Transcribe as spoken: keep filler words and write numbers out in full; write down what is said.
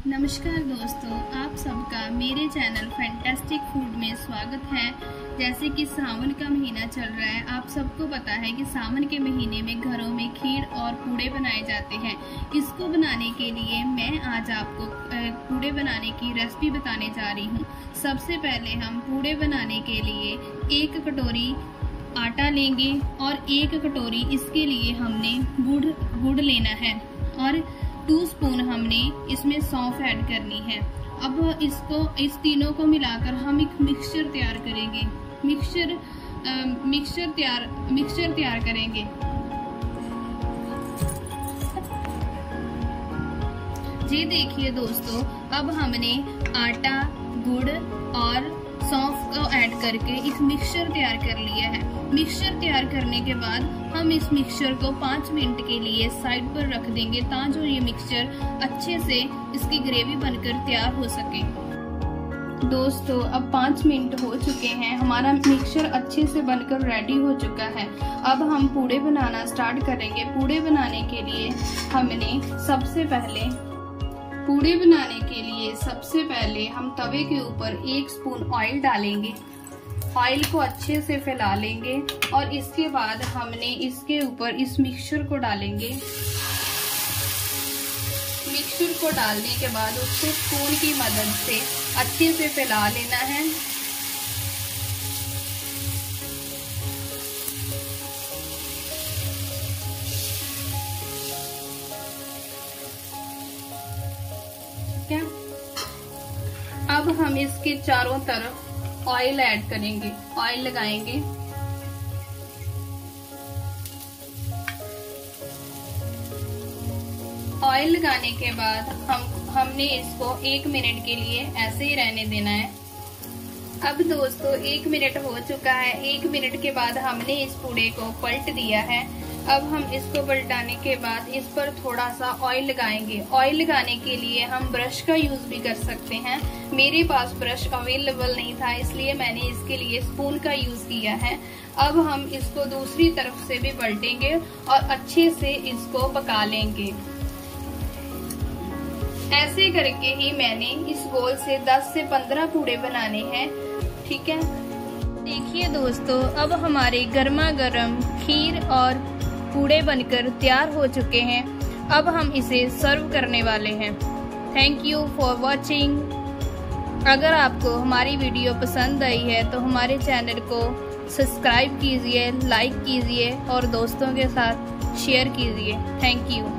नमस्कार दोस्तों, आप सबका मेरे चैनल फैंटास्टिक फूड में स्वागत है। जैसे कि सावन का महीना चल रहा है, आप सबको पता है कि सावन के महीने में घरों में खीर और पूड़े बनाए जाते हैं। इसको बनाने के लिए मैं आज आपको पूड़े बनाने की रेसिपी बताने जा रही हूँ। सबसे पहले हम पूड़े बनाने के लिए एक कटोरी आटा लेंगे और एक कटोरी इसके लिए हमने गुड़ गुड़ लेना है और टू स्पून हमने इसमें सौंफ ऐड करनी है। अब इसको इस तीनों को मिलाकर हम एक मिक्सचर तैयार करेंगे। मिक्सचर मिक्सचर तैयार मिक्सचर तैयार करेंगे। ये देखिए दोस्तों, अब हमने आटा, गुड़ और सौंफ को ऐड करके इस मिक्सचर तैयार कर लिया है। मिक्सचर तैयार करने के बाद हम इस मिक्सचर को पाँच मिनट के लिए साइड पर रख देंगे ताकि ये मिक्सचर अच्छे से इसकी ग्रेवी बनकर तैयार हो सके। दोस्तों, अब पाँच मिनट हो चुके हैं, हमारा मिक्सचर अच्छे से बनकर रेडी हो चुका है। अब हम पूड़े बनाना स्टार्ट करेंगे। पूड़े बनाने के लिए हमने सबसे पहले पूड़े बनाने के लिए सबसे पहले हम तवे के ऊपर एक स्पून ऑयल डालेंगे। ऑयल को अच्छे से फैला लेंगे और इसके बाद हमने इसके ऊपर इस मिक्सचर को डालेंगे। मिक्सचर को डालने के बाद उसको स्पून की मदद से अच्छे से फैला लेना है। क्या? अब हम इसके चारों तरफ ऑयल ऐड करेंगे, ऑयल लगाएंगे। ऑयल लगाने के बाद हम हमने इसको एक मिनट के लिए ऐसे ही रहने देना है। अब दोस्तों, एक मिनट हो चुका है। एक मिनट के बाद हमने इस पूड़े को पलट दिया है। अब हम इसको पलटाने के बाद इस पर थोड़ा सा ऑयल लगाएंगे। ऑयल लगाने के लिए हम ब्रश का यूज भी कर सकते हैं। मेरे पास ब्रश अवेलेबल नहीं था, इसलिए मैंने इसके लिए स्पून का यूज किया है। अब हम इसको दूसरी तरफ से भी पलटेंगे और अच्छे से इसको पका लेंगे। ऐसे करके ही मैंने इस गोल से दस से पंद्रह पूड़े बनाने हैं। ठीक है, देखिए दोस्तों, अब हमारे गर्मा गर्म खीर और पूड़े बनकर तैयार हो चुके हैं। अब हम इसे सर्व करने वाले हैं। Thank you for watching. अगर आपको हमारी वीडियो पसंद आई है तो हमारे चैनल को सब्सक्राइब कीजिए, लाइक कीजिए और दोस्तों के साथ शेयर कीजिए। Thank you.